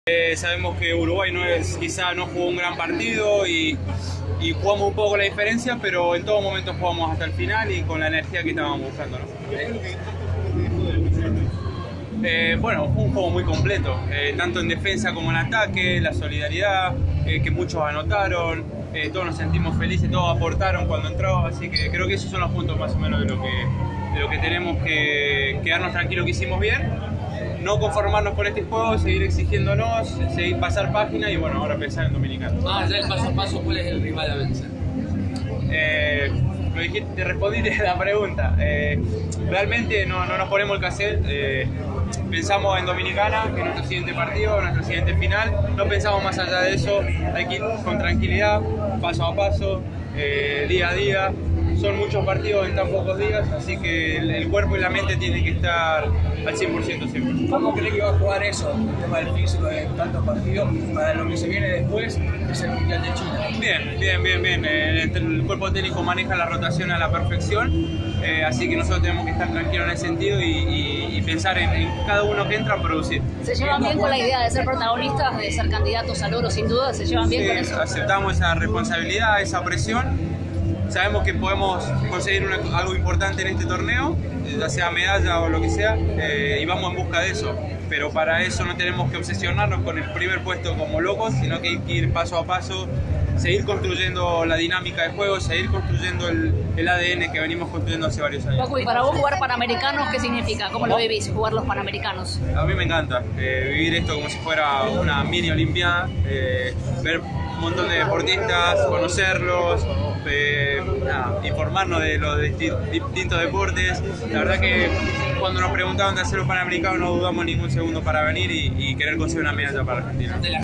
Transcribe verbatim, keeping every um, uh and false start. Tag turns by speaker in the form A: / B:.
A: Eh, sabemos que Uruguay no es, quizá no jugó un gran partido y, y jugamos un poco la diferencia, pero en todo momento jugamos hasta el final y con la energía que estábamos buscando, ¿no? Eh, bueno, fue un juego muy completo, eh, tanto en defensa como en ataque, la solidaridad, eh, que muchos anotaron, eh, todos nos sentimos felices, todos aportaron cuando entró, así que creo que esos son los puntos más o menos de lo que, de lo que tenemos que quedarnos tranquilos que hicimos bien. No conformarnos con este juego, seguir exigiéndonos, seguir pasar página y bueno, ahora pensar en Dominicana.
B: Más allá del paso a paso, ¿cuál es el rival a vencer?
A: Eh, lo dijiste, te respondí la pregunta. Eh, realmente no, no nos ponemos el cassette. Eh, pensamos en Dominicana, que es nuestro siguiente partido, nuestro siguiente final. No pensamos más allá de eso. Hay que ir con tranquilidad, paso a paso, eh, día a día. Son muchos partidos en tan pocos días, así que el, el cuerpo y la mente tienen que estar al cien por ciento siempre.
C: ¿Cómo cree que va a jugar eso, el tema del físico de tantos partidos, para lo que se viene después, que es el Mundial de China?
A: Bien, bien, bien, bien. El, el cuerpo técnico maneja la rotación a la perfección, eh, así que nosotros tenemos que estar tranquilos en ese sentido y, y, y pensar en, en cada uno que entra a producir.
D: ¿Se llevan bien con la idea de ser protagonistas, de ser candidatos al oro sin duda? ¿Se llevan bien
A: sí,
D: con eso?
A: Aceptamos esa responsabilidad, esa presión. Sabemos que podemos conseguir una, algo importante en este torneo, ya sea medalla o lo que sea, eh, y vamos en busca de eso. Pero para eso no tenemos que obsesionarnos con el primer puesto como locos, sino que hay que ir paso a paso, seguir construyendo la dinámica de juego, seguir construyendo el, el A D N que venimos construyendo hace varios años.
D: Paco, y para vos jugar Panamericanos, ¿qué significa? ¿Cómo lo vivís, jugar los Panamericanos?
A: A mí me encanta eh, vivir esto como si fuera una mini olimpiada, eh, ver un montón de deportistas, conocerlos, eh, nada, informarnos de los distintos deportes. La verdad que cuando nos preguntaban de hacer los Panamericanos no dudamos ningún segundo para venir y, y querer conseguir una medalla para Argentina.